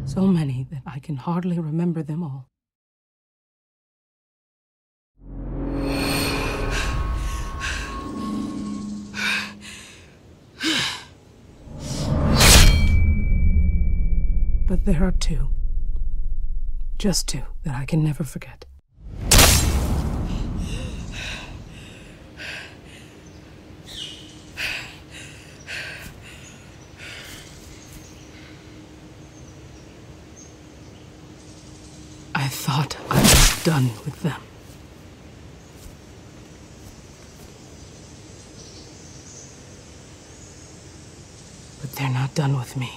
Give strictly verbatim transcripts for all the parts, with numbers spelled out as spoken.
So many that I can hardly remember them all. But there are two, just two, that I can never forget. I thought I was done with them. But they're not done with me.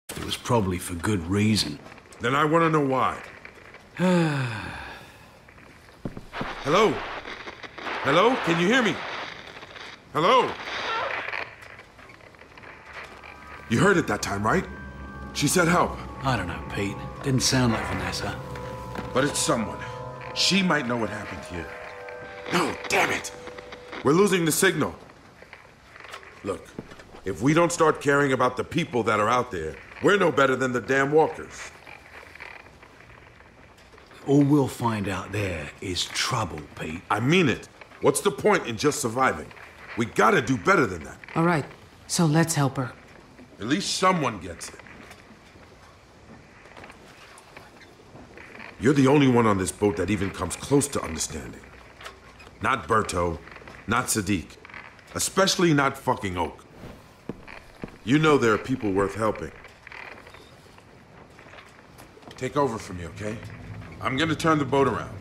It was probably for good reason. Then I want to know why. Hello? Hello? Can you hear me? Hello? You heard it that time, right? She said help. I don't know, Pete. Didn't sound like Vanessa. But it's someone. She might know what happened here. No, damn it! We're losing the signal. Look, if we don't start caring about the people that are out there, we're no better than the damn walkers. All we'll find out there is trouble, Pete. I mean it. What's the point in just surviving? We gotta do better than that. All right, so let's help her. At least someone gets it. You're the only one on this boat that even comes close to understanding. Not Berto, not Sadiq, especially not fucking Oak. You know there are people worth helping. Take over for me, okay? I'm gonna turn the boat around.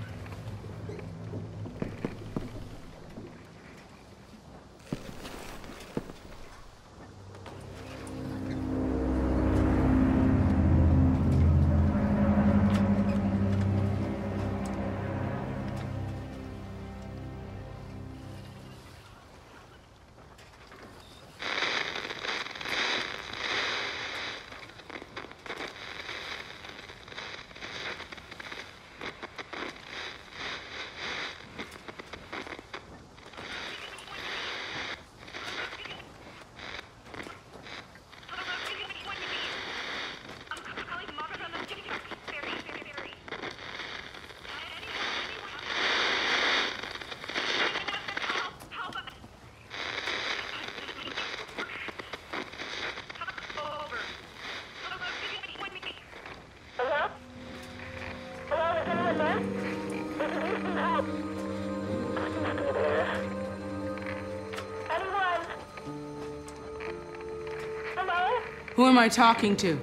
Who am I talking to?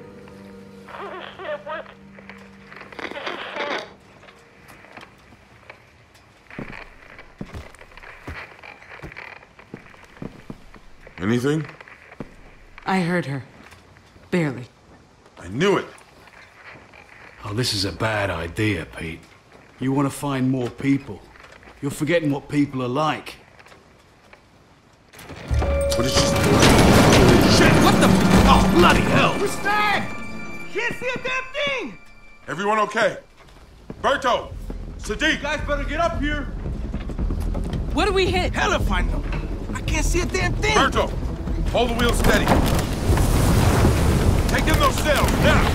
Anything? I heard her. Barely. I knew it. Oh, this is a bad idea, Pete. You want to find more people. You're forgetting what people are like. What did she say? Shit! What the? Oh, bloody hell! We're stuck! Can't see a damn thing! Everyone okay? Berto! Sadiq! You guys better get up here! What do we hit? Hell if I know! I can't see a damn thing! Berto! Hold the wheel steady. Take in those sails, now!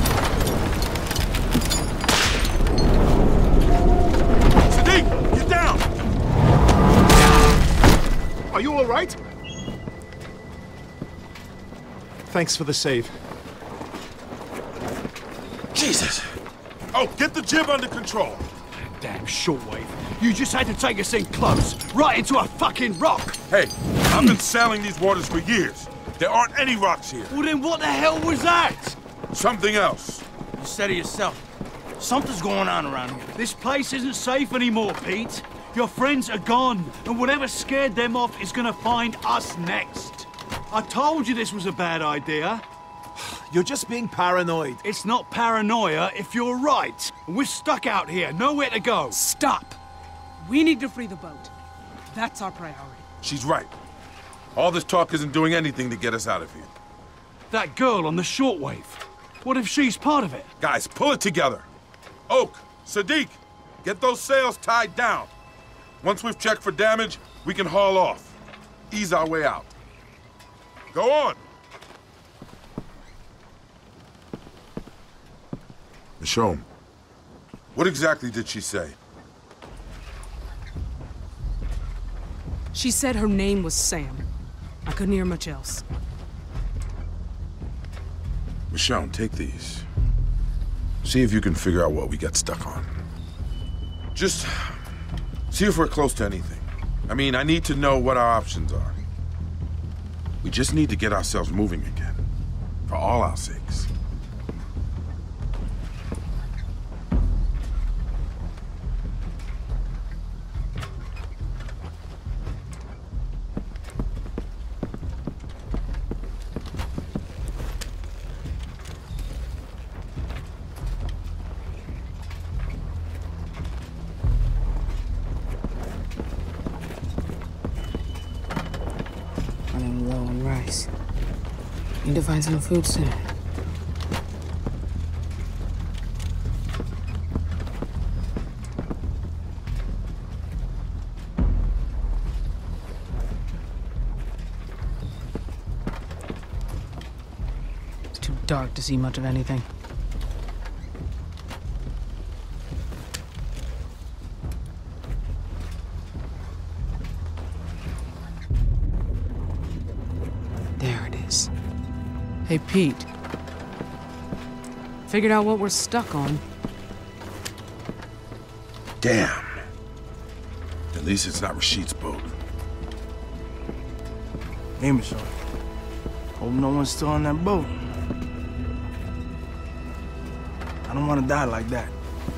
Sadiq! Get down! Are you all right? Thanks for the save. Jesus! Oh, get the jib under control. Damn shortwave. You just had to take us in close, right into a fucking rock. Hey, I've been sailing these waters for years. There aren't any rocks here. Well, then what the hell was that? Something else. You said it yourself. Something's going on around here. This place isn't safe anymore, Pete. Your friends are gone, and whatever scared them off is gonna find us next. I told you this was a bad idea. You're just being paranoid. It's not paranoia if you're right. We're stuck out here, nowhere to go. Stop! We need to free the boat. That's our priority. She's right. All this talk isn't doing anything to get us out of here. That girl on the shortwave. What if she's part of it? Guys, pull it together. Oak, Sadiq, get those sails tied down. Once we've checked for damage, we can haul off. Ease our way out. Go on! Michonne, what exactly did she say? She said her name was Sam. I couldn't hear much else. Michonne, take these. See if you can figure out what we got stuck on. Just see if we're close to anything. I mean, I need to know what our options are. We just need to get ourselves moving again. For all our sakes. Need to find some food soon. It's too dark to see much of anything. There it is. Hey, Pete. Figured out what we're stuck on. Damn. At least it's not Rashid's boat. Hey, Michonne. Hope no one's still on that boat. I don't want to die like that.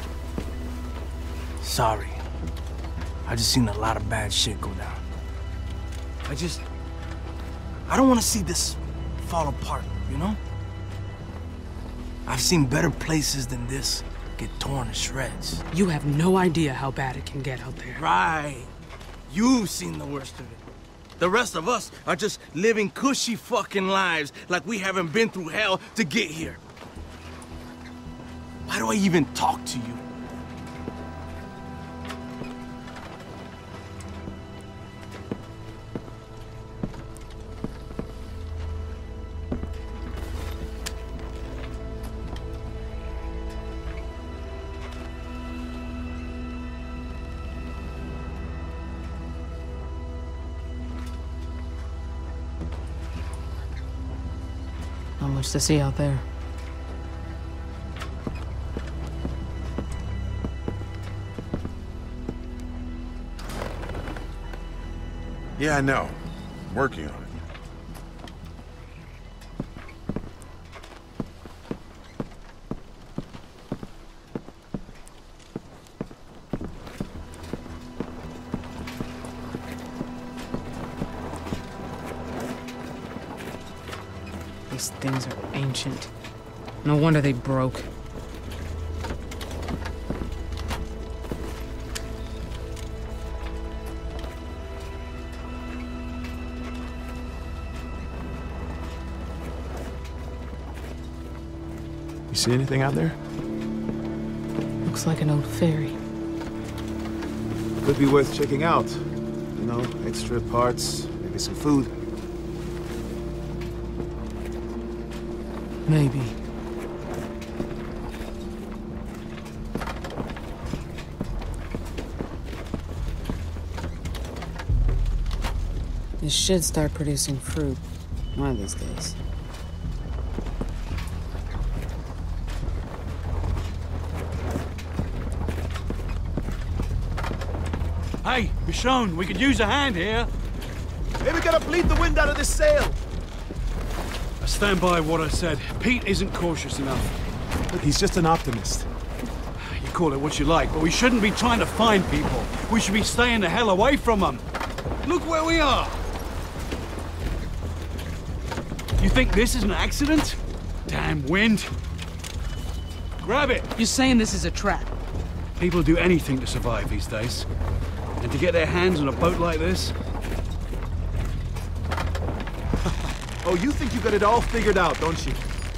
Sorry. I just seen a lot of bad shit go down. I just... I don't want to see this fall apart, you know? I've seen better places than this get torn to shreds. You have no idea how bad it can get out there. Right. You've seen the worst of it. The rest of us are just living cushy fucking lives like we haven't been through hell to get here. Why do I even talk to you? Not much to see out there. Yeah, I know. I'm working on it. These things are ancient. No wonder they broke. You see anything out there? Looks like an old ferry. Could be worth checking out. You know, extra parts, maybe some food. Maybe. This should start producing fruit one of these days. Hey, Michonne, we could use a hand here. Maybe we gotta bleed the wind out of this sail. I stand by what I said. Pete isn't cautious enough. Look, he's just an optimist. You call it what you like, but we shouldn't be trying to find people. We should be staying the hell away from them. Look where we are. You think this is an accident? Damn wind. Grab it. You're saying this is a trap? People do anything to survive these days. And to get their hands on a boat like this? Oh, you think you got it all figured out, don't you?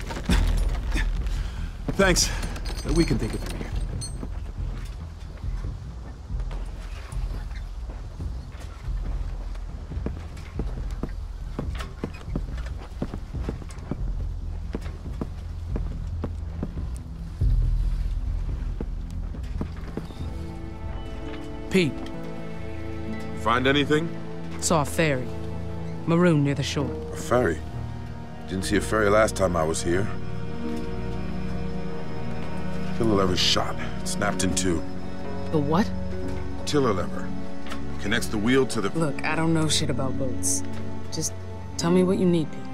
Thanks. We can take it from here. Pete, Find anything? saw a ferry. Maroon near the shore. A ferry? Didn't see a ferry last time I was here. Tiller lever's shot. Snapped in two. The what? Tiller lever. Connects the wheel to the... Look, I don't know shit about boats. Just tell me what you need, Pete.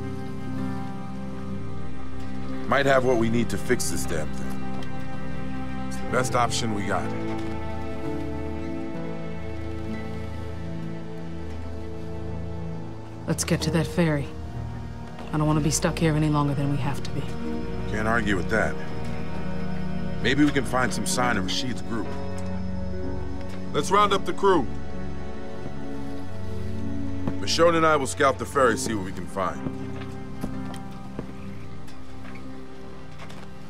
Might have what we need to fix this damn thing. It's the best option we got. Let's get to that ferry. I don't want to be stuck here any longer than we have to be. Can't argue with that. Maybe we can find some sign of Rashid's group. Let's round up the crew. Michonne and I will scout the ferry, see what we can find.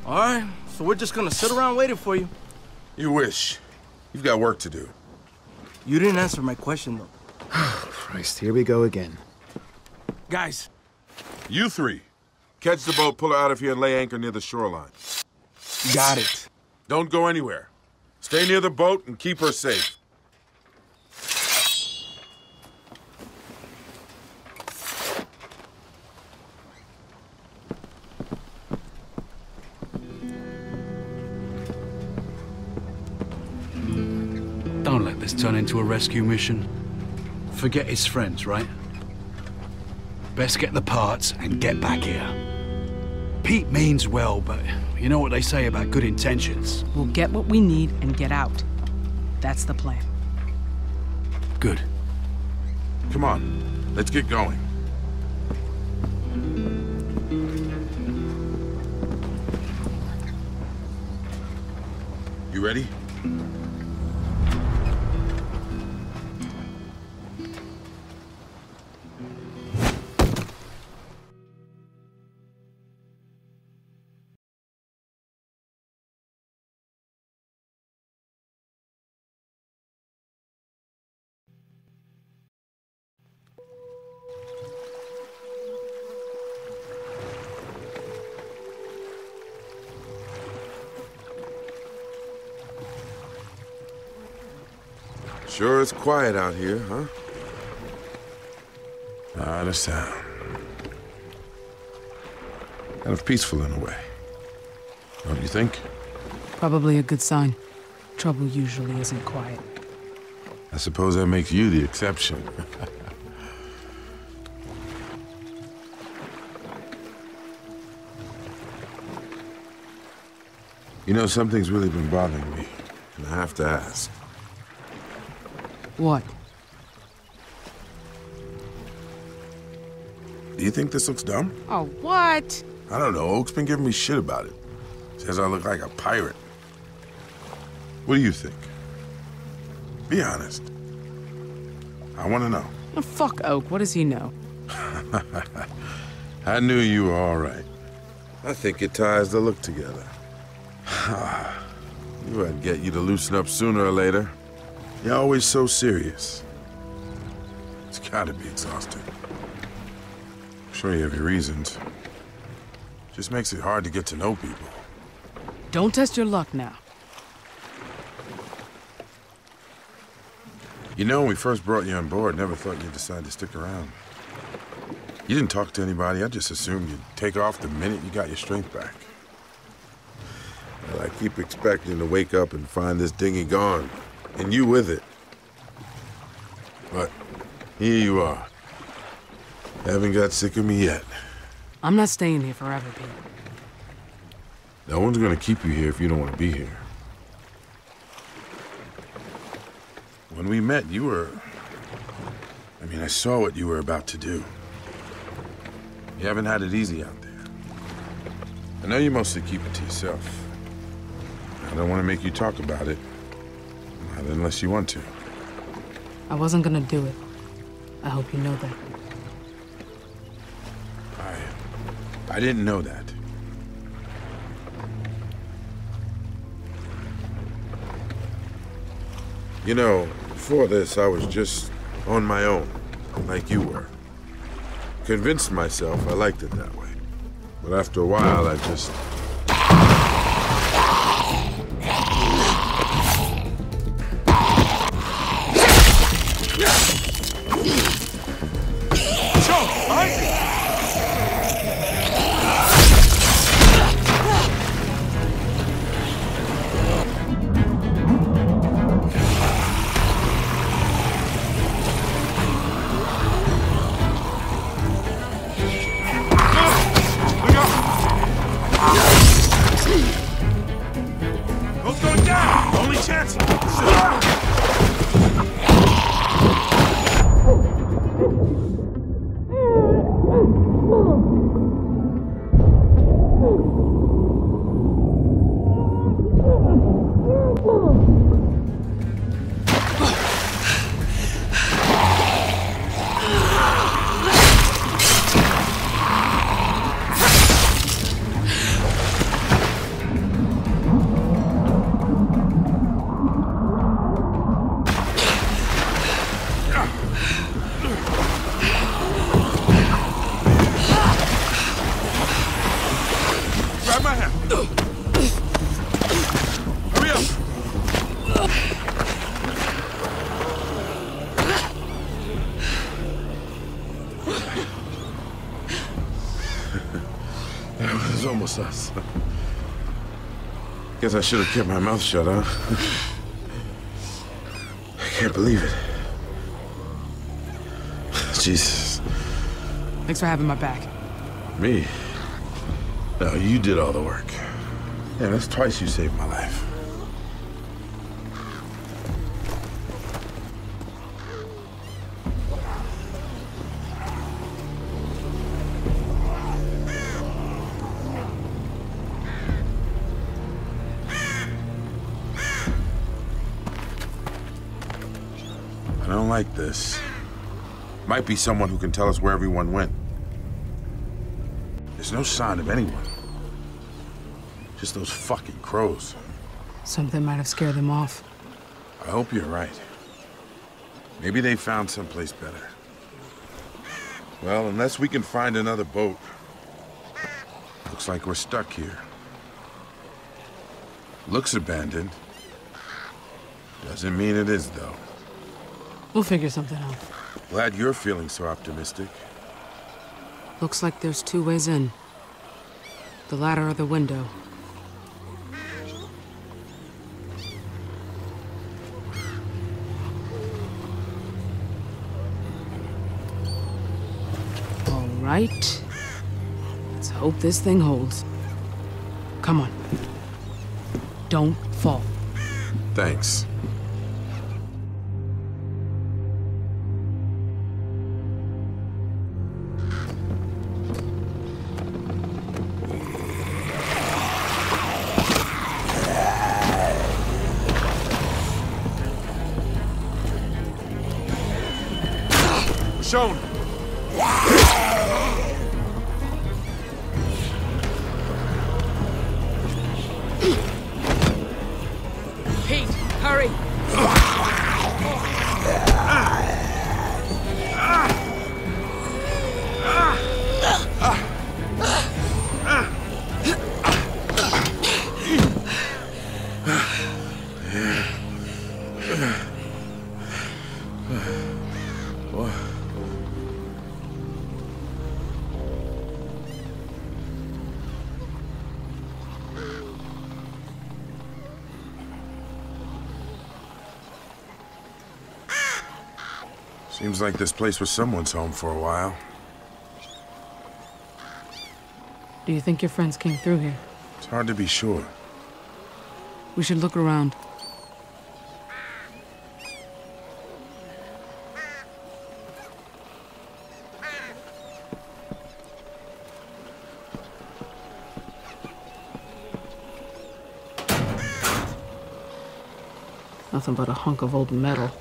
All right, so we're just gonna sit around waiting for you. You wish. You've got work to do. You didn't answer my question, though. Christ, here we go again. Guys. You three. Catch the boat, pull her out of here, and lay anchor near the shoreline. Got it. Don't go anywhere. Stay near the boat and keep her safe. Don't let this turn into a rescue mission. Forget his friends, right? Best get the parts and get back here. Pete means well, but you know what they say about good intentions. We'll get what we need and get out. That's the plan. Good. Come on, let's get going. You ready? Sure is quiet out here, huh? Not a sound. Kind of peaceful in a way. Don't you think? Probably a good sign. Trouble usually isn't quiet. I suppose that makes you the exception. You know, something's really been bothering me, and I have to ask. What? Do you think this looks dumb? Oh, what? I don't know. Oak's been giving me shit about it. Says I look like a pirate. What do you think? Be honest. I want to know. Oh, fuck Oak. What does he know? I knew you were all right. I think it ties the look together. Knew I'd get you to loosen up sooner or later. You're always so serious. It's gotta be exhausting. I'm sure you have your reasons. Just makes it hard to get to know people. Don't test your luck now. You know, when we first brought you on board, never thought you'd decide to stick around. You didn't talk to anybody. I just assumed you'd take off the minute you got your strength back. Well, I keep expecting to wake up and find this dinghy gone. And you with it. But here you are. Haven't got sick of me yet. I'm not staying here forever, Pete. No one's gonna keep you here if you don't want to be here. When we met, you were... I mean, I saw what you were about to do. You haven't had it easy out there. I know you mostly keep it to yourself. I don't want to make you talk about it. Not unless you want to. I wasn't gonna do it. I hope you know that. I... I didn't know that. You know, before this, I was just on my own, like you were. Convinced myself I liked it that way. But after a while, I just... Look out! Abraham! Hurry up! That was almost us. Guess I should have kept my mouth shut, huh? I can't believe it. Jesus. Thanks for having my back. Me? No, you did all the work. Yeah, that's twice you saved my life. I don't like this. Might be someone who can tell us where everyone went. There's no sign of anyone. Just those fucking crows. Something might have scared them off. I hope you're right. Maybe they found someplace better. Well, unless we can find another boat, looks like we're stuck here. Looks abandoned. Doesn't mean it is, though. We'll figure something out. Glad you're feeling so optimistic. Looks like there's two ways in. The ladder or the window. All right. Let's hope this thing holds. Come on. Don't fall. Thanks. Shown. Pete, hurry! Seems like this place was someone's home for a while. Do you think your friends came through here? It's hard to be sure. We should look around. Nothing but a hunk of old metal.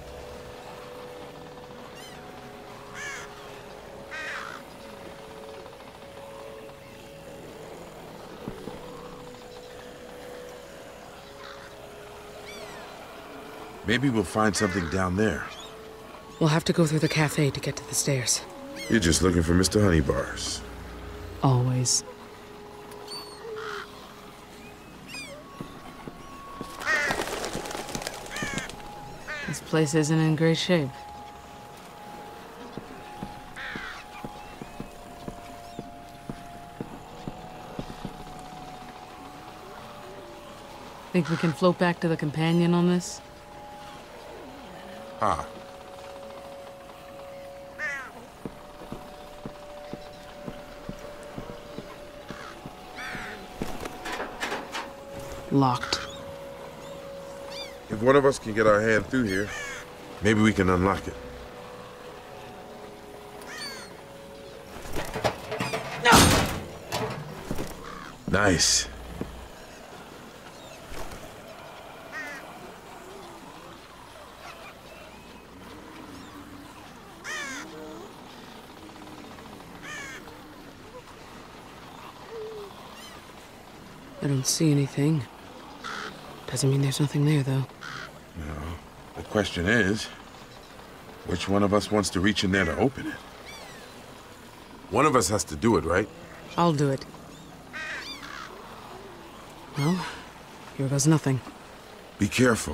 Maybe we'll find something down there. We'll have to go through the cafe to get to the stairs. You're just looking for Mister Honeybars. Always. This place isn't in great shape. Think we can float back to the companion on this? Ah. Locked. If one of us can get our hand through here, maybe we can unlock it. No! Nice. I don't see anything. Doesn't mean there's nothing there, though. No. The question is, which one of us wants to reach in there to open it? One of us has to do it, right? I'll do it. Well, here goes nothing. Be careful.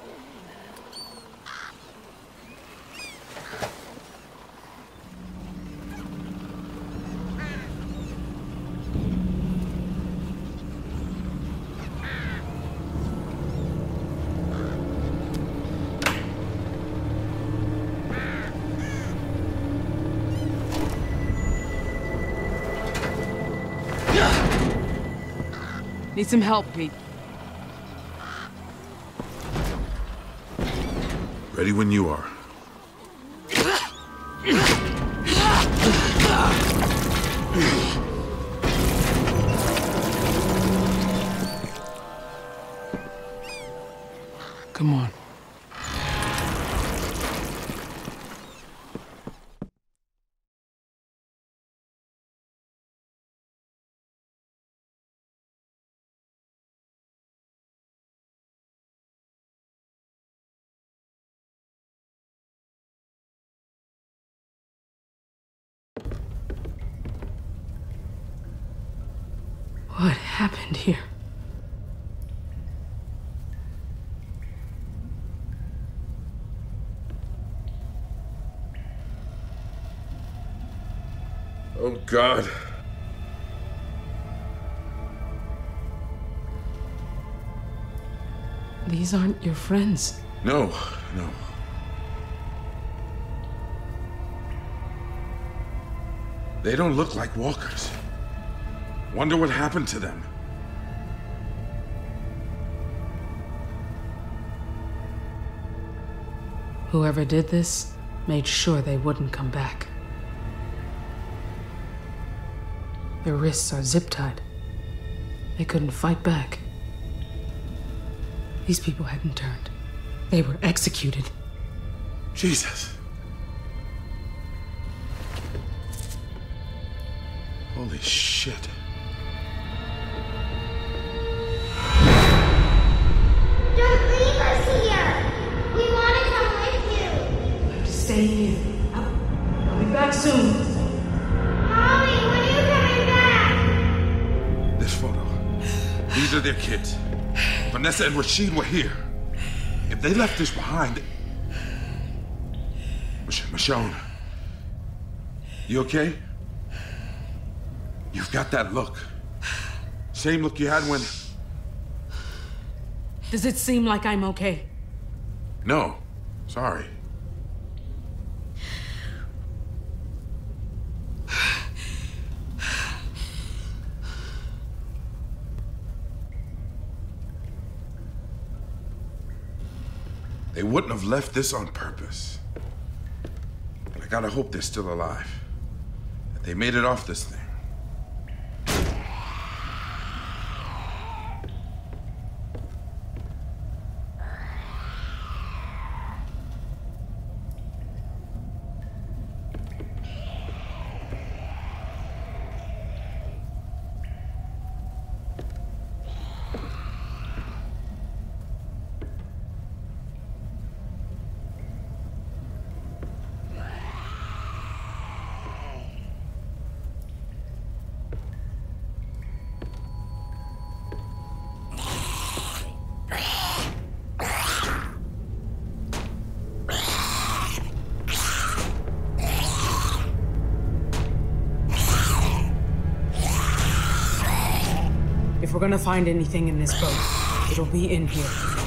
Need some help, Pete. Ready when you are. Come on. What happened here? Oh, God. These aren't your friends. No, no. They don't look like walkers. Wonder what happened to them. Whoever did this made sure they wouldn't come back. Their wrists are zip-tied. They couldn't fight back. These people hadn't turned. They were executed. Jesus. Holy shit. Don't leave us here! We want to come with you! I'm staying here. I'll, I'll be back soon. Mommy, when are you coming back? This photo. These are their kids. Vanessa and Rashid were here. If they left this behind... Mich- Michonne. You okay? You've got that look. Same look you had when... Does it seem like I'm okay? No. Sorry. They wouldn't have left this on purpose. But I gotta hope they're still alive. That they made it off this thing. If we're gonna find anything in this boat, it'll be in here.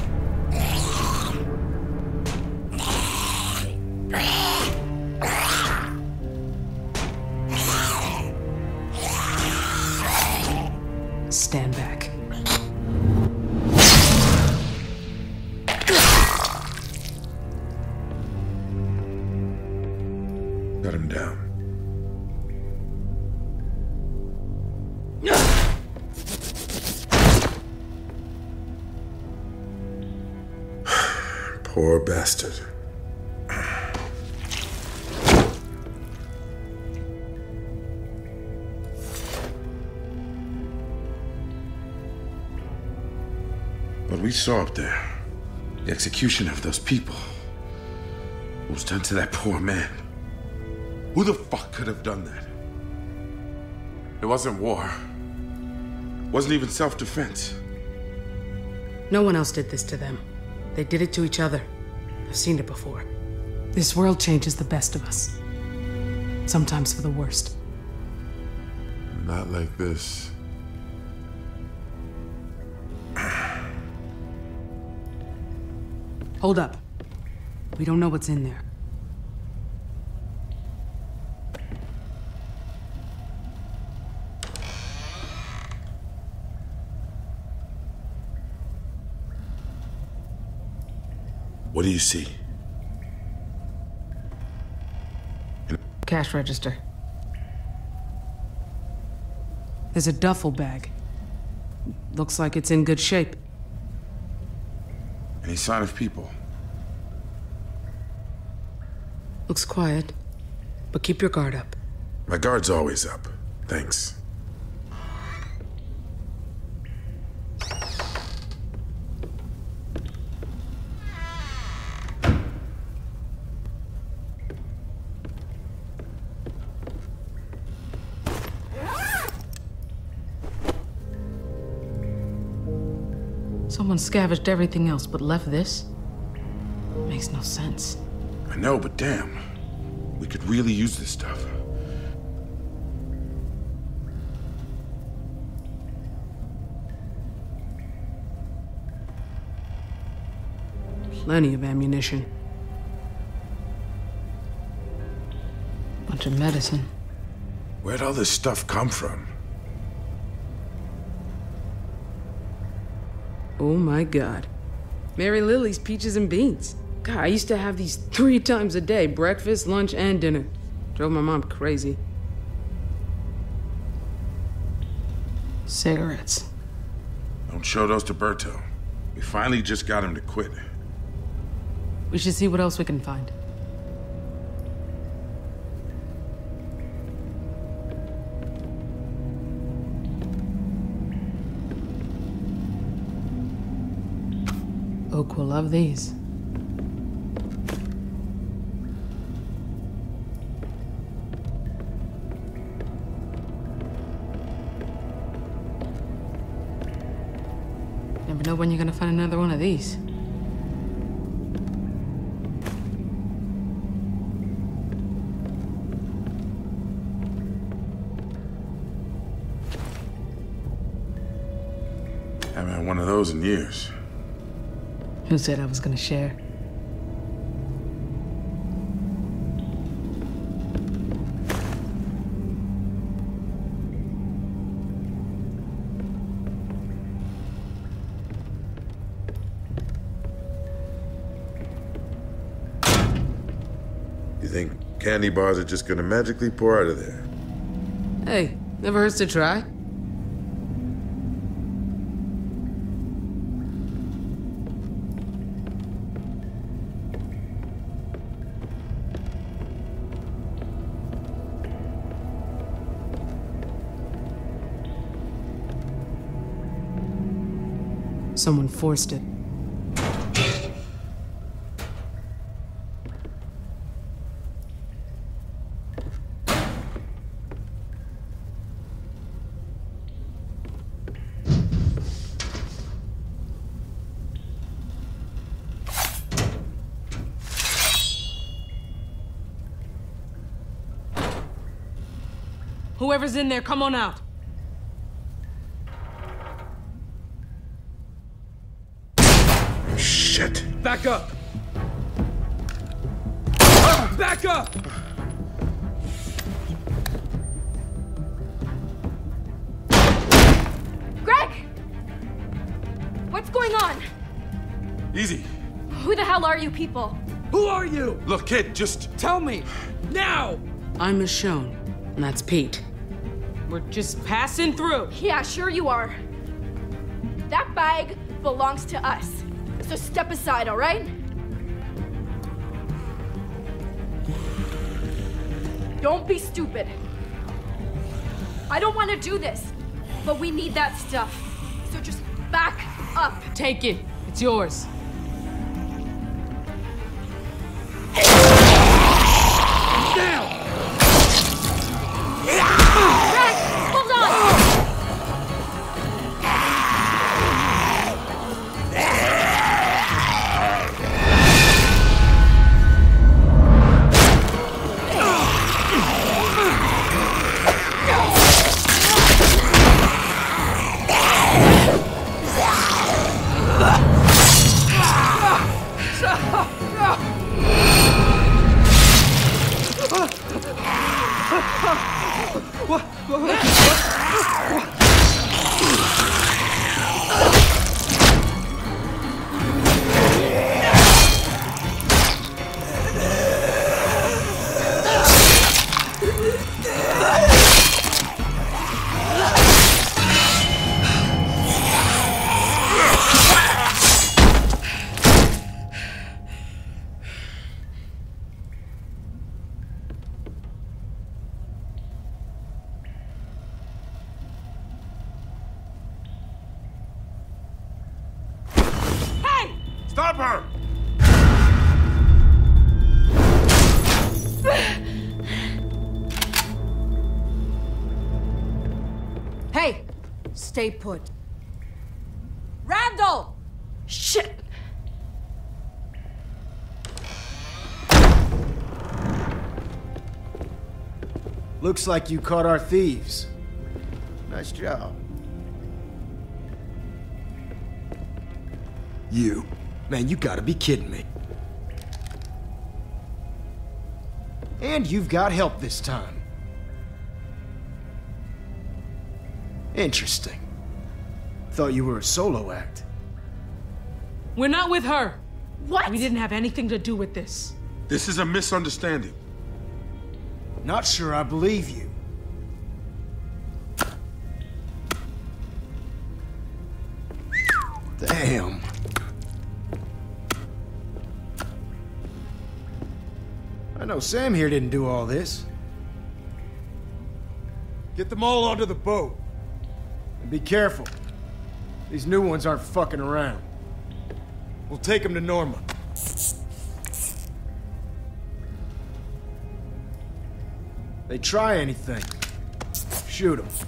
Stand back. Got him down. Poor bastard. What we saw up there, the execution of those people, what was done to that poor man. Who the fuck could have done that? It wasn't war. It wasn't even self-defense. No one else did this to them. They did it to each other. I've seen it before. This world changes the best of us. Sometimes for the worst. Not like this. Hold up. We don't know what's in there. What do you see? Cash register. There's a duffel bag. Looks like it's in good shape. Any sign of people? Looks quiet, but keep your guard up. My guard's always up. Thanks. Someone scavenged everything else but left this? Makes no sense. I know, but damn. We could really use this stuff. Plenty of ammunition. Bunch of medicine. Where'd all this stuff come from? Oh my God. Mary Lily's peaches and beans. God, I used to have these three times a day. Breakfast, lunch, and dinner. Drove my mom crazy. Cigarettes. Don't show those to Berto. We finally just got him to quit. We should see what else we can find. Oak will love these. Never know when you're gonna find another one of these. Haven't had one of those in years. Who said I was gonna share? You think candy bars are just gonna magically pour out of there? Hey, never hurts to try. Someone forced it. Whoever's in there, come on out. Shit. Back up! Back up! Greg! What's going on? Easy. Who the hell are you people? Who are you? Look, kid, just... Tell me! Now! I'm Michonne, and that's Pete. We're just passing through. Yeah, sure you are. That bag belongs to us. So step aside, all right? Don't be stupid. I don't want to do this, but we need that stuff. So just back up. Take it. It's yours. Now! Greg, hold on! Drop her! Hey! Stay put. Randall! Shit! Looks like you caught our thieves. Nice job. You. Man, you gotta be kidding me. And you've got help this time. Interesting. Thought you were a solo act. We're not with her. What? We didn't have anything to do with this. This is a misunderstanding. Not sure I believe you. Damn. I know Sam here didn't do all this. Get them all onto the boat. And be careful. These new ones aren't fucking around. We'll take them to Norma. They try anything, shoot them.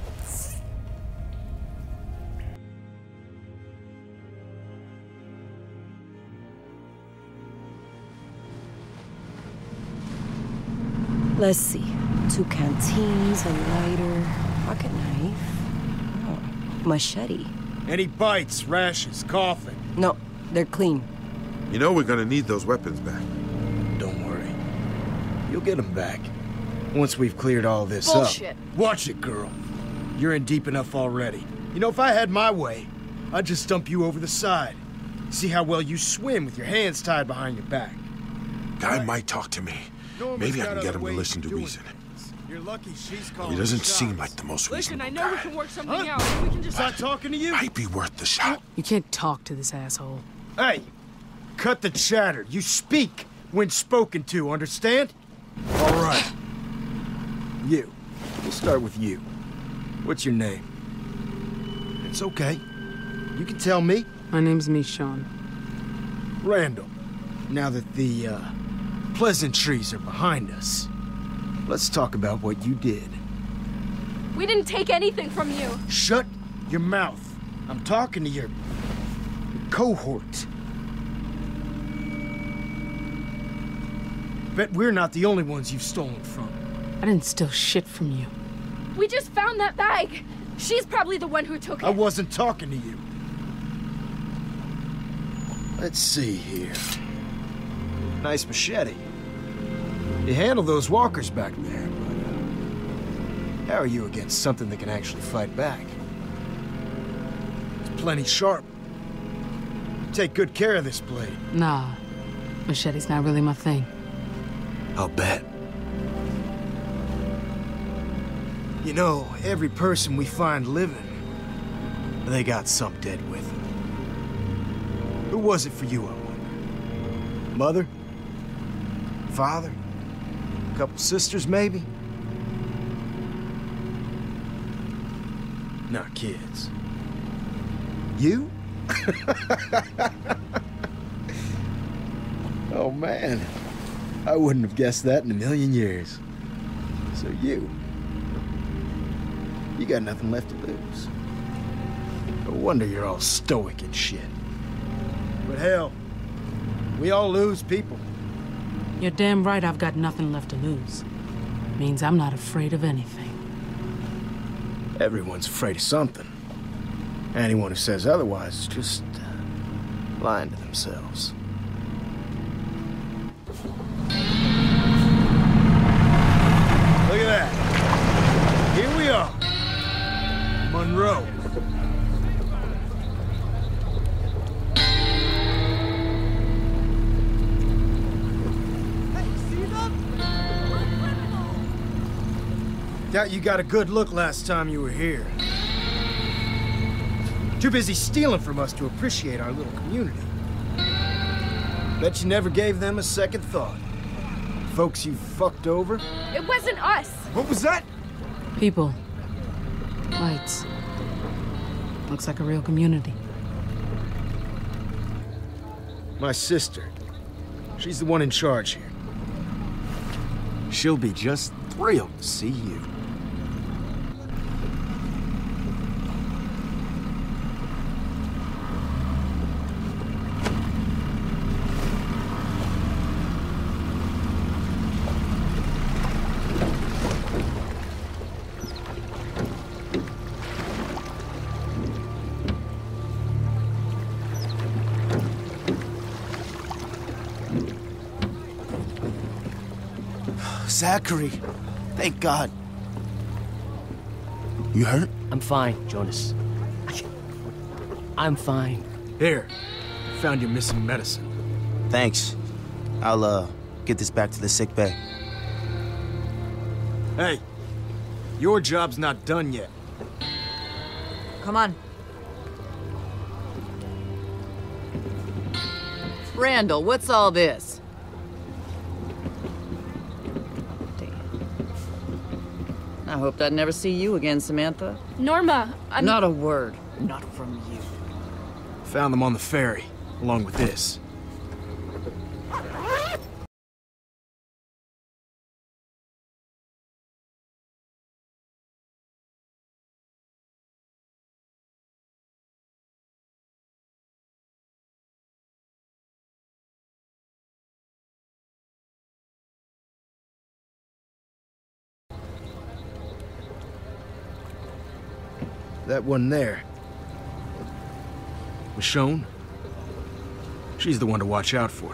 Let's see. Two canteens, a lighter, pocket knife. Oh, machete. Any bites, rashes, coughing? No, they're clean. You know we're gonna need those weapons back. Don't worry. You'll get them back. Once we've cleared all this Bullshit. up. Watch it, girl. You're in deep enough already. You know, if I had my way, I'd just dump you over the side. See how well you swim with your hands tied behind your back. Guy might talk to me. Norma's Maybe I got can get other him to ways listen of to doing reason. things. You're lucky she's He calling doesn't the seem shots. like the most Listen, reasonable I know we guy. can work something Huh? out. We can just... Start talking to you? Might be worth the shot. You can't talk to this asshole. Hey, cut the chatter. You speak when spoken to, understand? All right. You. We'll start with you. What's your name? It's okay. You can tell me. My name's Michonne. Randall. Now that the, uh, pleasantries are behind us, let's talk about what you did. We didn't take anything from you. Shut your mouth. I'm talking to your, your cohort. Bet we're not the only ones you've stolen from. I didn't steal shit from you. We just found that bag. She's probably the one who took it. I wasn't talking to you. Let's see here. Nice machete. You handle those walkers back there, but uh, how are you against something that can actually fight back? It's plenty sharp. Take good care of this blade. Nah, machete's not really my thing. I'll bet. You know, every person we find living, they got some dead with them. Who was it for you, I wonder? Mother? Father? A couple sisters, maybe? Not kids. You? Oh, man. I wouldn't have guessed that in a million years. So you... You got nothing left to lose. No wonder you're all stoic and shit. But hell, we all lose people. You're damn right I've got nothing left to lose. Means I'm not afraid of anything. Everyone's afraid of something. Anyone who says otherwise is just uh, lying to themselves. Look at that. Here we are. Monroe. Doubt you got a good look last time you were here. Too busy stealing from us to appreciate our little community. Bet you never gave them a second thought. Folks you fucked over? It wasn't us. What was that? People. Lights. Looks like a real community. My sister. She's the one in charge here. She'll be just thrilled to see you. Zachary, thank God. You hurt? I'm fine, Jonas. I'm fine. Here, found your missing medicine. Thanks. I'll, uh, get this back to the sick bay. Hey, your job's not done yet. Come on. Randall, what's all this? I hope I'd never see you again, Samantha. Norma, I'm... Not a word. Not from you. Found them on the ferry, along with this. That one there. Michonne? She's the one to watch out for.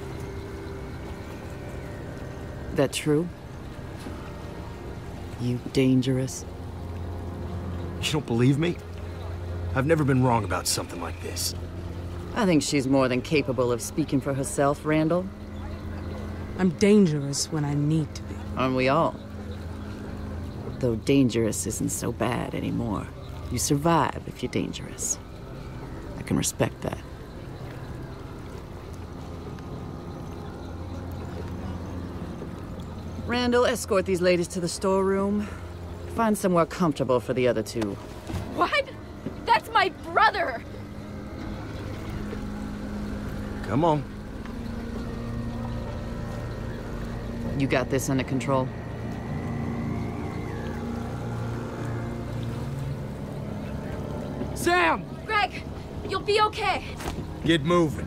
That true? You dangerous? You don't believe me? I've never been wrong about something like this. I think she's more than capable of speaking for herself, Randall. I'm dangerous when I need to be. Aren't we all? Though dangerous isn't so bad anymore. You survive if you're dangerous. I can respect that. Randall, escort these ladies to the storeroom. Find somewhere comfortable for the other two. What? That's my brother! Come on. You got this under control? Sam! Greg, you'll be okay. Get moving.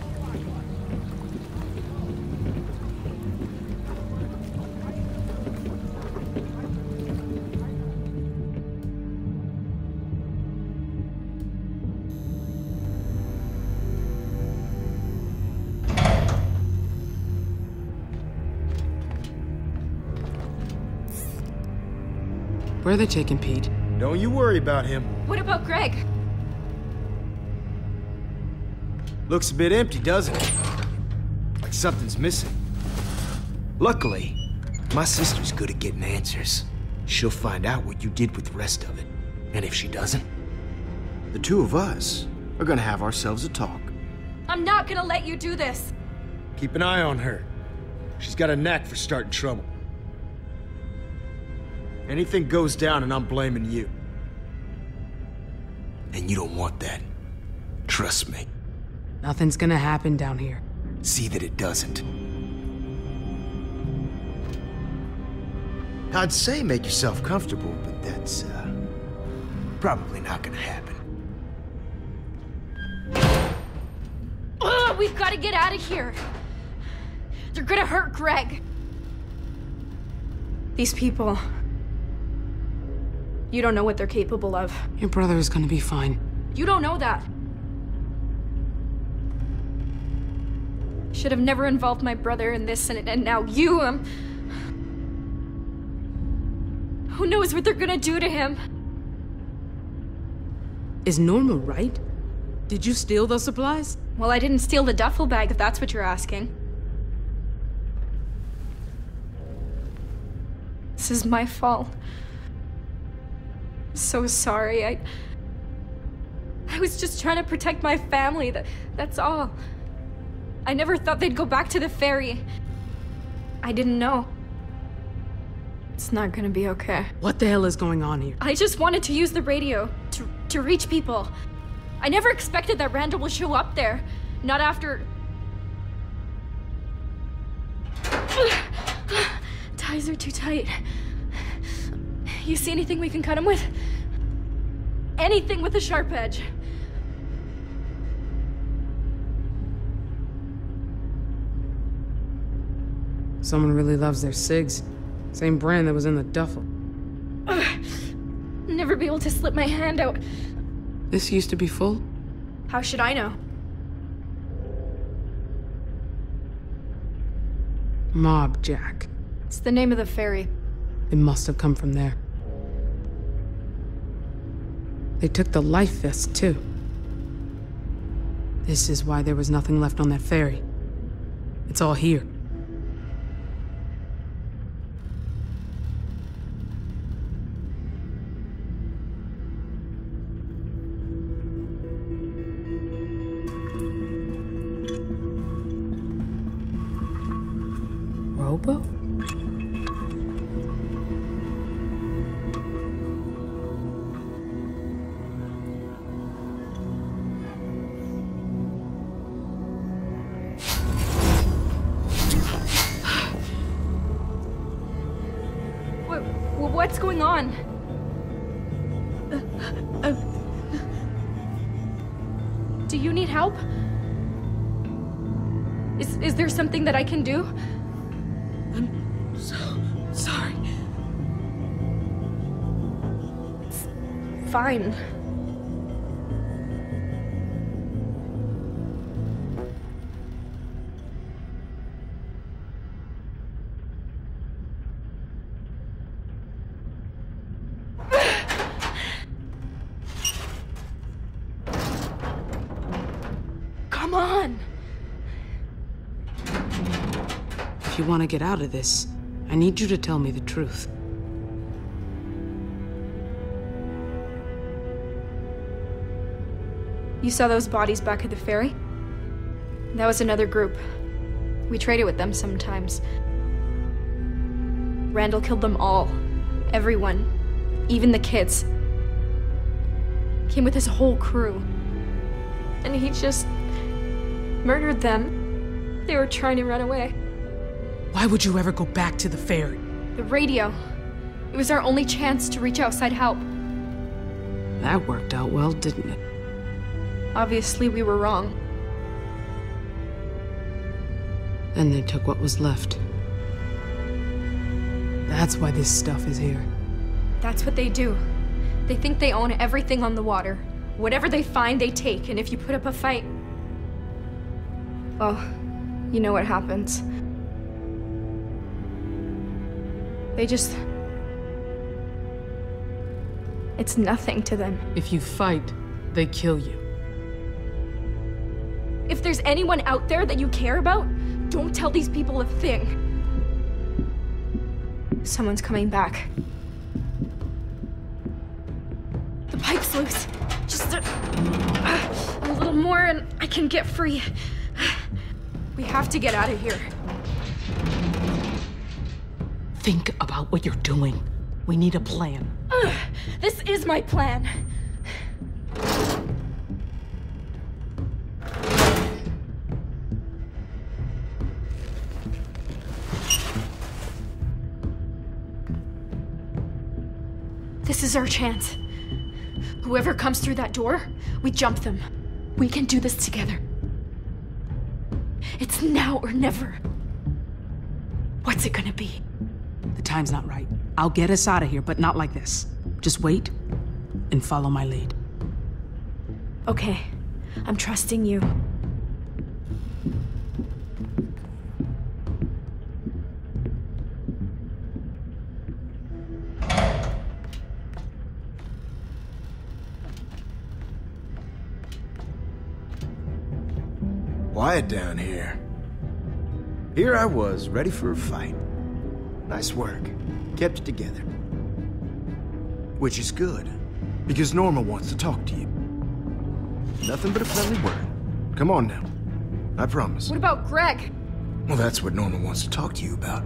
Where are they taking Pete? Don't you worry about him. What about Greg? Looks a bit empty, doesn't it? Like something's missing. Luckily, my sister's good at getting answers. She'll find out what you did with the rest of it. And if she doesn't, the two of us are gonna have ourselves a talk. I'm not gonna let you do this. Keep an eye on her. She's got a knack for starting trouble. Anything goes down and I'm blaming you. And you don't want that. Trust me. Nothing's gonna happen down here. See that it doesn't. I'd say make yourself comfortable, but that's, uh, probably not gonna happen. Ugh, we've gotta get out of here. They're gonna hurt Greg. These people... You don't know what they're capable of. Your brother is gonna be fine. You don't know that. Should have never involved my brother in this, and, and now you, um... Who knows what they're gonna do to him? Is Norma right? Did you steal those supplies? Well, I didn't steal the duffel bag, if that's what you're asking. This is my fault. So sorry, I... I was just trying to protect my family, that, that's all. I never thought they'd go back to the ferry. I didn't know. It's not gonna be okay. What the hell is going on here? I just wanted to use the radio, to, to reach people. I never expected that Randall would show up there. Not after ties are too tight. You see anything we can cut him with? Anything with a sharp edge. Someone really loves their cigs. Same brand that was in the duffel. Ugh. Never be able to slip my hand out. This used to be full? How should I know? Mob Jack. It's the name of the ferry. It must have come from there. They took the life vest, too. This is why there was nothing left on that ferry. It's all here. Robo? What, what's going on? Uh, uh, do you need help? Is, is there something that I can do? I'm so sorry. It's fine. Come on! If you want to get out of this, I need you to tell me the truth. You saw those bodies back at the ferry? That was another group. We traded with them sometimes. Randall killed them all. Everyone. Even the kids. Came with his whole crew. And he just murdered them. They were trying to run away. Why would you ever go back to the ferry? The radio. It was our only chance to reach outside help. That worked out well, didn't it? Obviously, we were wrong. Then they took what was left. That's why this stuff is here. That's what they do. They think they own everything on the water. Whatever they find, they take, and if you put up a fight... well, you know what happens. They just... it's nothing to them. If you fight, they kill you. If there's anyone out there that you care about, don't tell these people a thing. Someone's coming back. The pipe's loose. Just a, uh, a little more and I can get free. We have to get out of here. Think about what you're doing. We need a plan. Ugh, this is my plan. This is our chance. Whoever comes through that door, we jump them. We can do this together. It's now or never. What's it gonna be? The time's not right. I'll get us out of here, but not like this. Just wait and follow my lead. Okay, I'm trusting you. Quiet down here. Here I was, ready for a fight. Nice work. Kept it together. Which is good, because Norma wants to talk to you. Nothing but a friendly word. Come on now. I promise. What about Greg? Well, that's what Norma wants to talk to you about.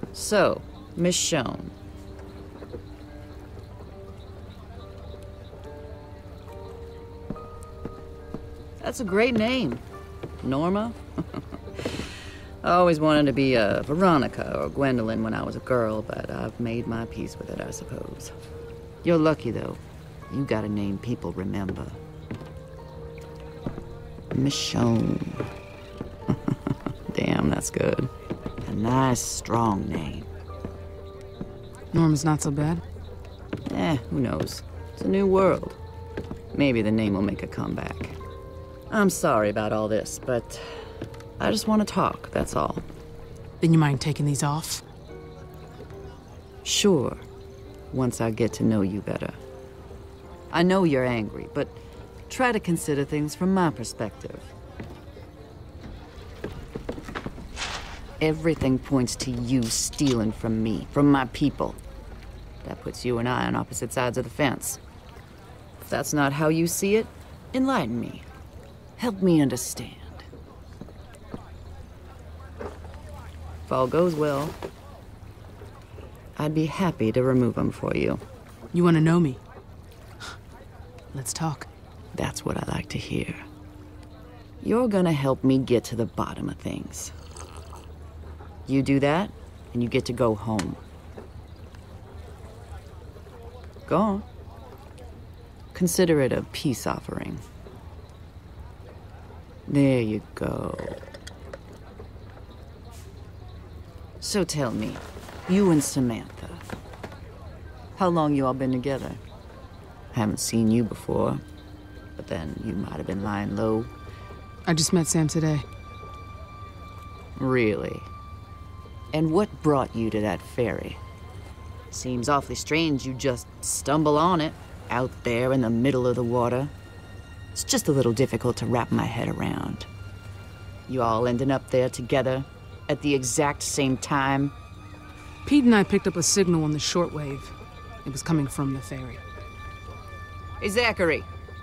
So, Michonne. That's a great name. Norma? I always wanted to be a Veronica or Gwendolyn when I was a girl, but I've made my peace with it, I suppose. You're lucky, though. You got a name people remember. Michonne. Damn, that's good. A nice, strong name. Norma's not so bad? Eh, who knows? It's a new world. Maybe the name will make a comeback. I'm sorry about all this, but I just want to talk, that's all. Then you mind taking these off? Sure, once I get to know you better. I know you're angry, but try to consider things from my perspective. Everything points to you stealing from me, from my people. That puts you and I on opposite sides of the fence. If that's not how you see it, enlighten me. Help me understand. If all goes well, I'd be happy to remove them for you. You want to know me? Let's talk. That's what I like to hear. You're gonna help me get to the bottom of things. You do that, and you get to go home. Go on. Consider it a peace offering. There you go. So tell me, you and Samantha, how long you all been together? Haven't seen you before, but then you might have been lying low. I just met Sam today. Really? And what brought you to that ferry? Seems awfully strange you just stumble on it, out there in the middle of the water. It's just a little difficult to wrap my head around. You all ending up there together at the exact same time? Pete and I picked up a signal on the shortwave. It was coming from the ferry. Hey, Zachary.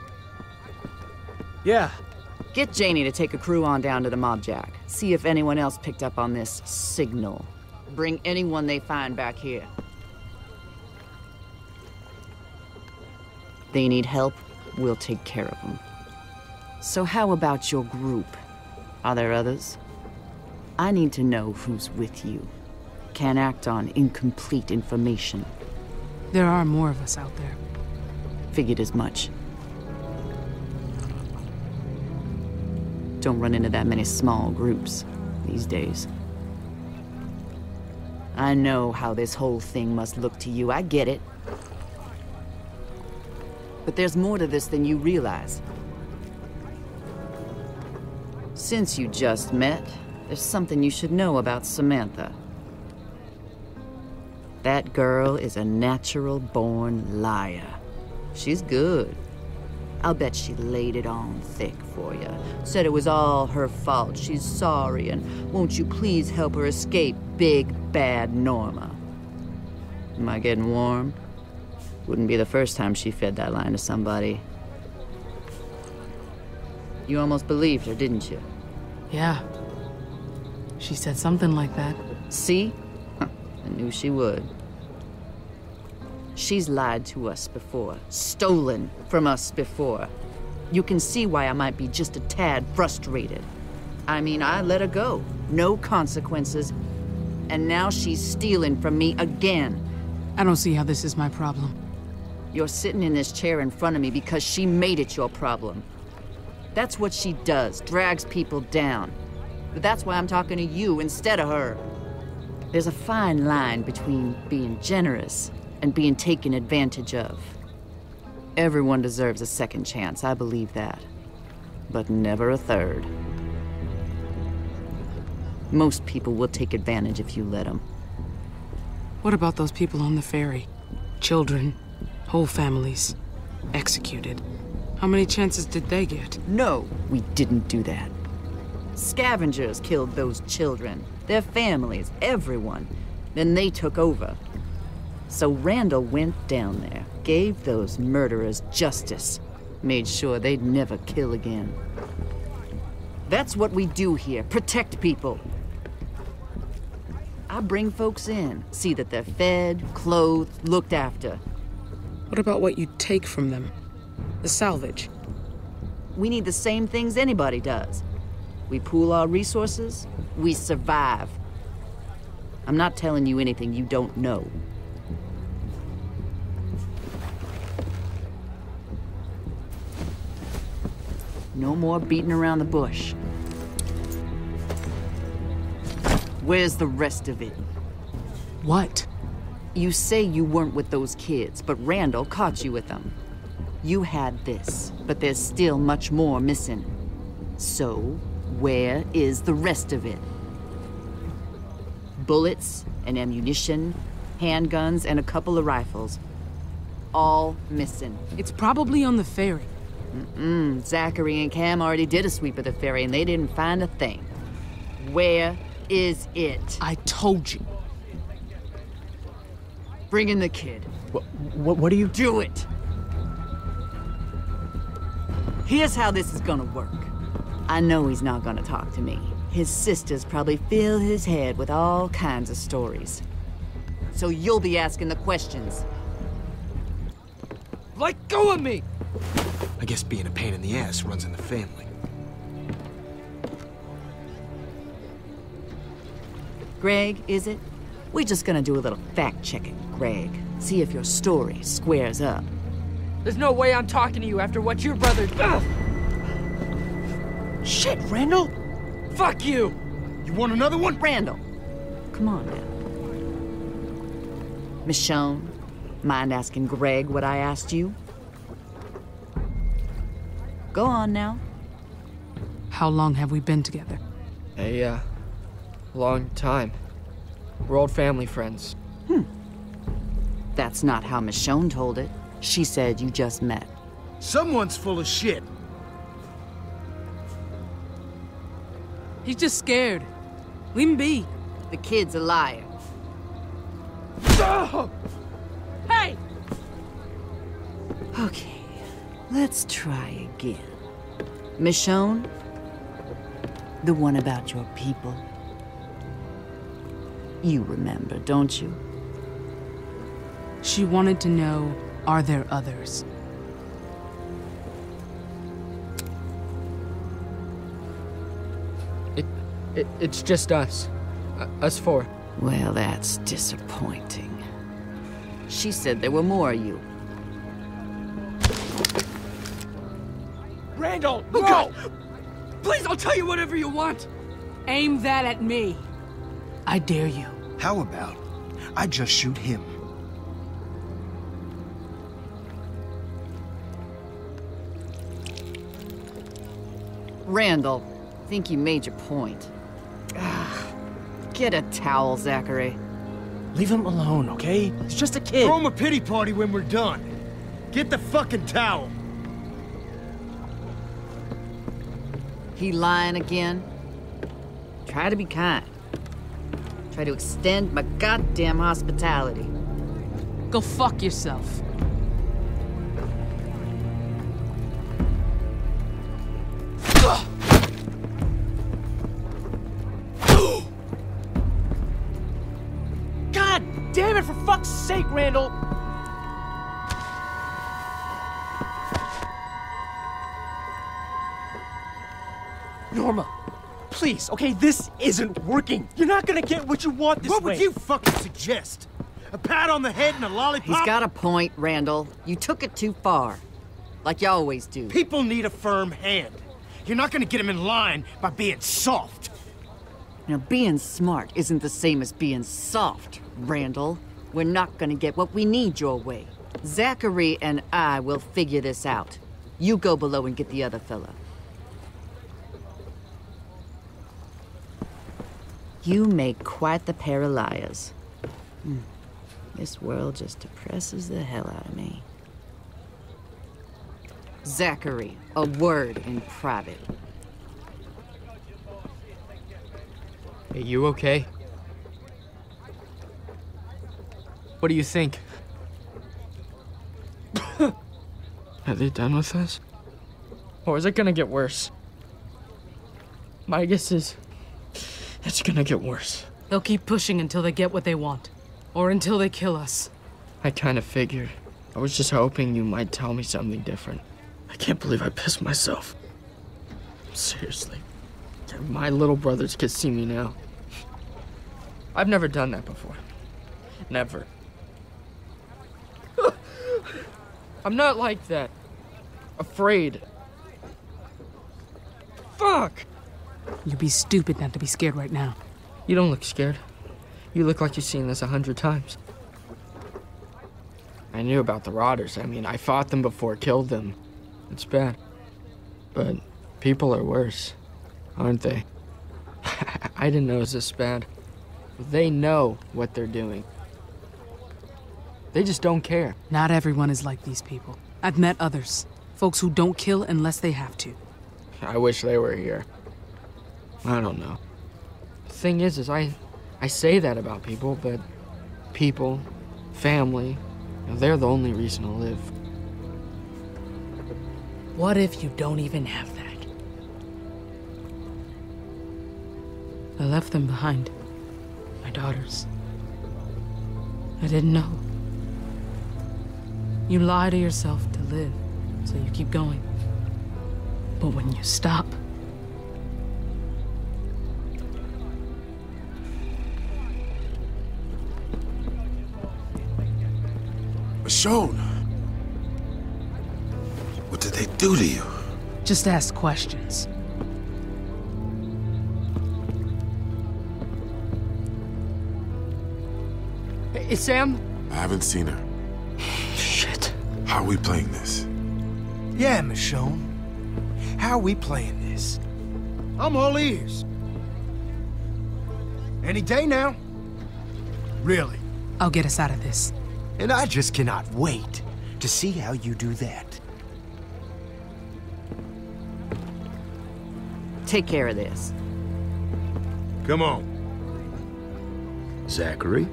Yeah. Get Janie to take a crew on down to the Mob Jack. See if anyone else picked up on this signal. Bring anyone they find back here. They need help, we'll take care of them. So how about your group? Are there others? I need to know who's with you. Can't act on incomplete information. There are more of us out there. Figured as much. Don't run into that many small groups these days. I know how this whole thing must look to you, I get it. But there's more to this than you realize. Since you just met, there's something you should know about Samantha. That girl is a natural-born liar. She's good. I'll bet she laid it on thick for you. Said it was all her fault. She's sorry, and won't you please help her escape big, bad Norma? Am I getting warm? Wouldn't be the first time she fed that line to somebody. You almost believed her, didn't you? Yeah. She said something like that. See? Huh. I knew she would. She's lied to us before, stolen from us before. You can see why I might be just a tad frustrated. I mean, I let her go, no consequences, and now she's stealing from me again. I don't see how this is my problem. You're sitting in this chair in front of me because she made it your problem. That's what she does, drags people down. But that's why I'm talking to you instead of her. There's a fine line between being generous and being taken advantage of. Everyone deserves a second chance, I believe that. But never a third. Most people will take advantage if you let them. What about those people on the ferry? Children, whole families, executed. How many chances did they get? No, we didn't do that. Scavengers killed those children, their families, everyone. Then they took over. So Randall went down there, gave those murderers justice, made sure they'd never kill again. That's what we do here, protect people. I bring folks in, see that they're fed, clothed, looked after. What about what you take from them? The salvage? We need the same things anybody does. We pool our resources, we survive. I'm not telling you anything you don't know. No more beating around the bush. Where's the rest of it? What? You say you weren't with those kids, but Randall caught you with them. You had this, but there's still much more missing. So, where is the rest of it? Bullets and ammunition, handguns, and a couple of rifles. All missing. It's probably on the ferry. Mm-mm. Zachary and Cam already did a sweep of the ferry and they didn't find a thing. Where is it? I told you. Bring in the kid. What, what, what do you... Do it! Here's how this is gonna work. I know he's not gonna talk to me. His sisters probably fill his head with all kinds of stories. So you'll be asking the questions. Let go of me! I guess being a pain in the ass runs in the family. Greg, is it? We're just gonna do a little fact-checking, Greg. See if your story squares up. There's no way I'm talking to you after what your brother... Ugh! Shit, Randall! Fuck you! You want another one? Randall, come on now. Michonne, mind asking Greg what I asked you? Go on now. How long have we been together? A, uh, long time. We're old family friends. Hmm. That's not how Michonne told it. She said you just met. Someone's full of shit. He's just scared. Leave him be. The kid's a liar. Oh! Hey! Okay, let's try again. Michonne, the one about your people. You remember, don't you? She wanted to know, are there others? It, it, it's just us. Uh, us four. Well, that's disappointing. She said there were more of you. Randall, oh, no! God. Please, I'll tell you whatever you want. Aim that at me. I dare you. How about I just shoot him? Randall, I think you made your point. Ugh. Get a towel, Zachary. Leave him alone, okay? He's just a kid. Throw him a pity party when we're done. Get the fucking towel. He lying again? Try to be kind. Try to extend my goddamn hospitality. Go fuck yourself. God damn it, for fuck's sake, Randall! Norma, please, okay, this isn't working. You're not gonna get what you want this what way. What would you fucking suggest? A pat on the head and a lollipop? He's got a point, Randall. You took it too far. Like you always do. People need a firm hand. You're not gonna get them in line by being soft. Now, being smart isn't the same as being soft, Randall. We're not gonna get what we need your way. Zachary and I will figure this out. You go below and get the other fella. You make quite the pair of liars. Hmm. This world just depresses the hell out of me. Zachary, a word in private. Hey, you okay? What do you think? Are they done with us? Or is it gonna get worse? My guess is... it's gonna get worse. They'll keep pushing until they get what they want. Or until they kill us. I kind of figured. I was just hoping you might tell me something different. I can't believe I pissed myself. Seriously. My little brothers can see me now. I've never done that before. Never. I'm not like that. Afraid. Fuck! You'd be stupid not to be scared right now. You don't look scared. You look like you've seen this a hundred times. I knew about the Rotters. I mean, I fought them before, killed them. It's bad. But people are worse, aren't they? I didn't know it was this bad. They know what they're doing. They just don't care. Not everyone is like these people. I've met others. Folks who don't kill unless they have to. I wish they were here. I don't know. The thing is, is I, I say that about people, but people, family, you know, they're the only reason to live. What if you don't even have that? I left them behind. My daughters. I didn't know. You lie to yourself to live, so you keep going. But when you stop, Michonne, what did they do to you? just ask questions. Is Sam? I haven't seen her. Shit. How are we playing this? Yeah, Michonne. How are we playing this? I'm all ears. Any day now. Really. I'll get us out of this. And I just cannot wait to see how you do that. Take care of this. Come on. Zachary?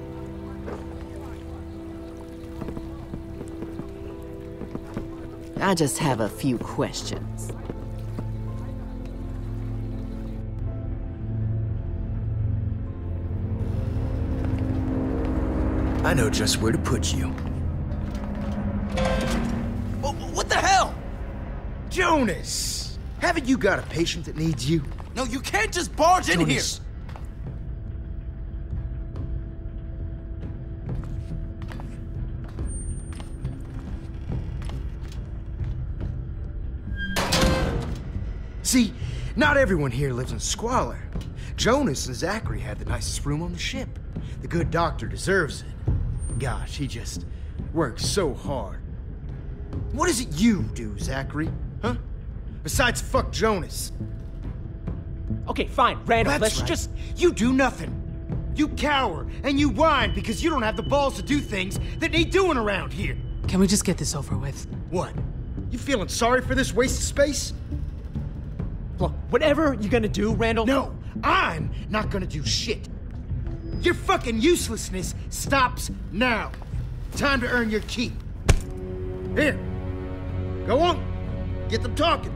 I just have a few questions. I know just where to put you. What the hell? Jonas! Haven't you got a patient that needs you? No, you can't just barge in here! Jonas. See, not everyone here lives in squalor. Jonas and Zachary had the nicest room on the ship. The good doctor deserves it. Gosh, he just works so hard. What is it you do, Zachary? Huh? Besides fuck Jonas. Okay, fine, Randall, That's let's right. just... You do nothing. You cower and you whine because you don't have the balls to do things that need doing around here. Can we just get this over with? What? You feeling sorry for this waste of space? Look, whatever you're gonna do, Randall... No, I'm not gonna do shit. Your fucking uselessness stops now. Time to earn your keep. Here. Go on. Get them talking.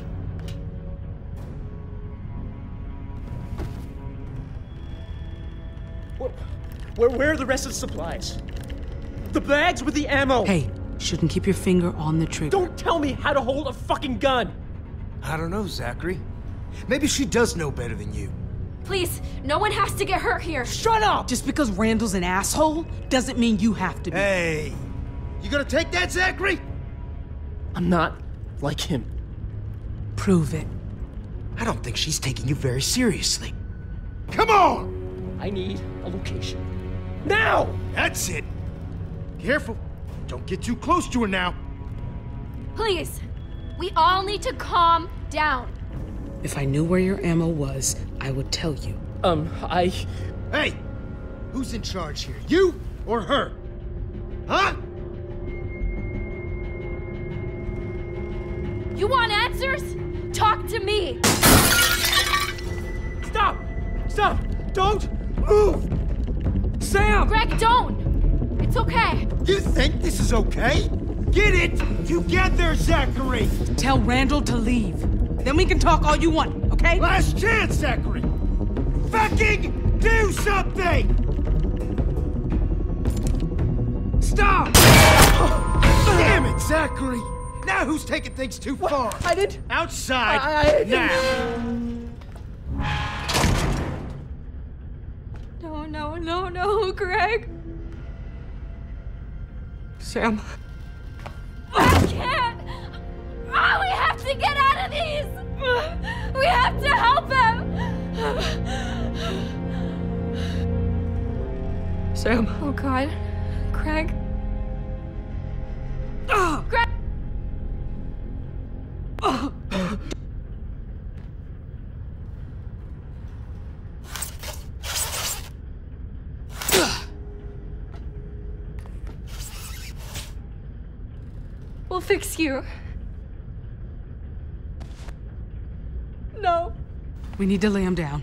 Where, where are the rest of the supplies? The bags with the ammo! Hey, shouldn't keep your finger on the trigger. Don't tell me how to hold a fucking gun! I don't know, Zachary. Maybe she does know better than you. Please, no one has to get hurt here. Shut up! Just because Randall's an asshole doesn't mean you have to be. Hey, you gonna take that, Zachary? I'm not like him. Prove it. I don't think she's taking you very seriously. Come on! I need a location. Now! That's it. Careful. Don't get too close to her now. Please, we all need to calm down. If I knew where your ammo was, I would tell you. Um, I... Hey! Who's in charge here? You or her? Huh? You want answers? Talk to me. Stop! Stop! Don't move! Sam! Greg, don't! It's okay. You think this is okay? Get it together, Zachary! Tell Randall to leave. Then we can talk all you want, okay? Last chance, Zachary! Fucking do something! Stop! Damn it, Zachary! Now who's taking things too what? far? I did. Outside I, I now. No, no, no, no, Greg. Sam. I can't. Oh, we have to get out of these. We have to help him. Sam. Oh God, Greg. Oh, Greg. Oh. We'll fix you. No. We need to lay him down.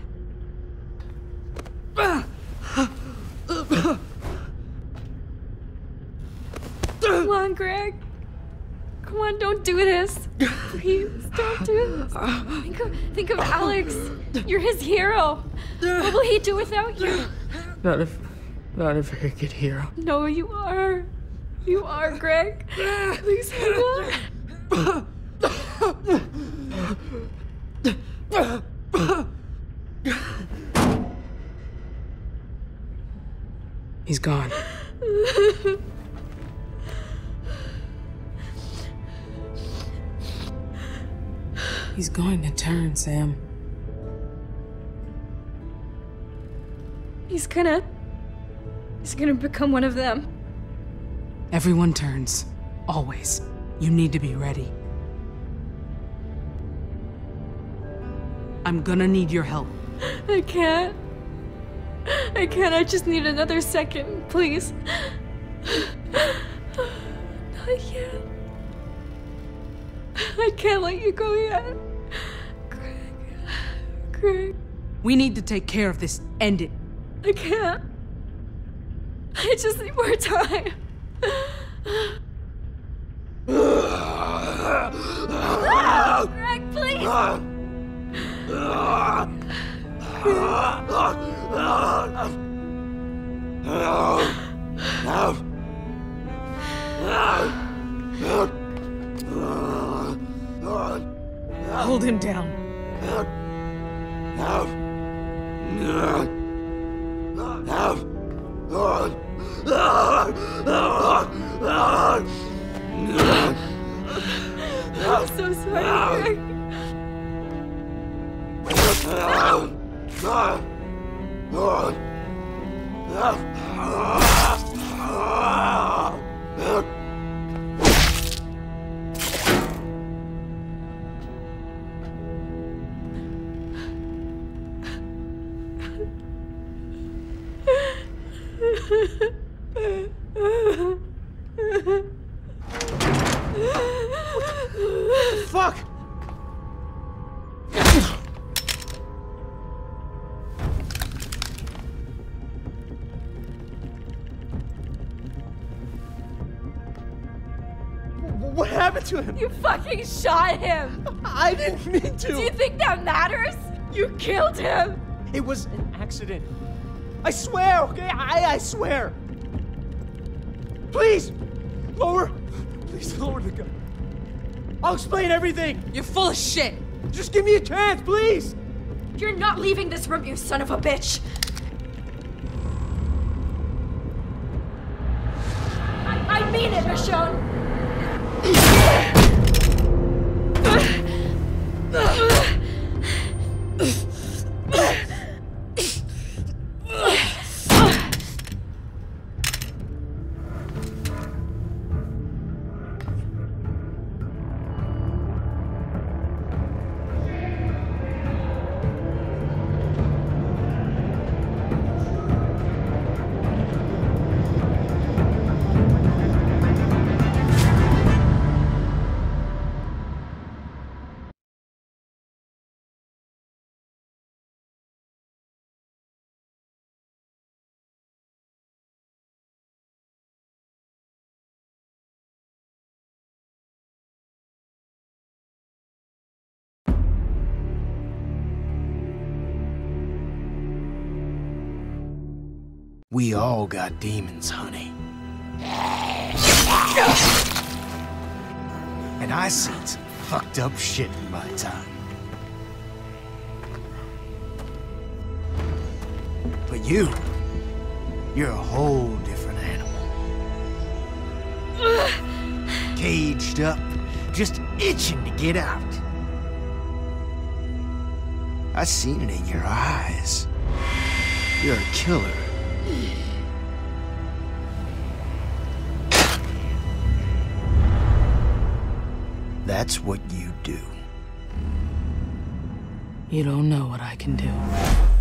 Come on, Greg. Come on, don't do this. Please, don't do this. Think of, think of Alex. You're his hero. What will he do without you? Not if, not a very good hero. No, you are. You are, Greg. Please hang on. He's gone. He's going to turn, Sam. He's gonna... He's gonna become one of them. Everyone turns. Always. You need to be ready. I'm gonna need your help. I can't. I can't. I just need another second, please. Not yet. I can't let you go yet. Greg. Greg. We need to take care of this. End it. I can't. I just need more time. No! Greg, please! Hold him down. I'm so sorry, Greg. Fuck! What happened to him? You fucking shot him! I didn't mean to! Do you think that matters? You killed him! It was an accident. I swear, okay? I, I swear. Please! Lower! Please lower the gun. I'll explain everything! You're full of shit! Just give me a chance, please! You're not leaving this room, you son of a bitch! I, I mean it, Michonne! We all got demons, honey. And I seen some fucked up shit in my time. But you, you're a whole different animal. Caged up, just itching to get out. I seen it in your eyes. You're a killer. That's what you do. You don't know what I can do.